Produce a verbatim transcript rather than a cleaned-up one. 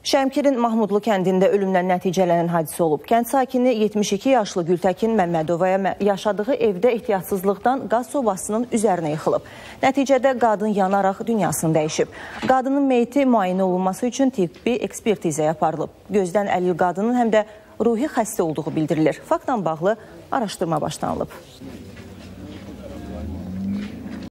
Şəmkirin Mahmudlu kəndində ölümlə nəticələnən hadisə olub. Kənd sakini yetmiş iki yaşlı Gültəkin Məmmədovaya yaşadığı evdə ehtiyatsızlıqdan qaz sobasının üzərinə yıxılıb. Nəticədə qadın yanaraq dünyasını dəyişib. Qadının meyti müayinə olunması üçün tibbi ekspertizaya aparılıb. Gözdən əlil qadının həm də ruhi xəstə olduğu bildirilir. Faktla bağlı araşdırma başlanılıb.